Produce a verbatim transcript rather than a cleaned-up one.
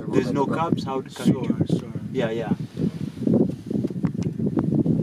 There's no cups. How can Sure, you? sure. Yeah, yeah.